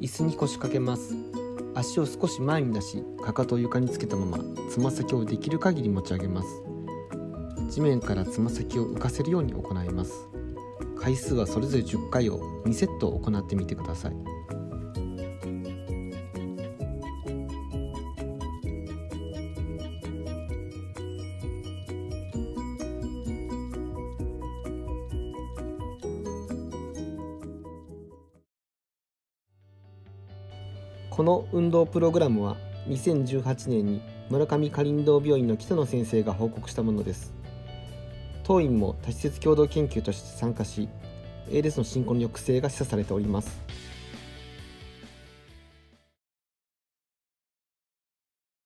椅子に腰掛けます。足を少し前に出し、かかとを床につけたままつま先をできる限り持ち上げます。地面からつま先を浮かせるように行います。回数はそれぞれ10回を2セット行ってみてください。この運動プログラムは2018年に村上花林堂病院の北野先生が報告したものです。当院も多施設共同研究として参加し、ALS の進行の抑制が示唆されております。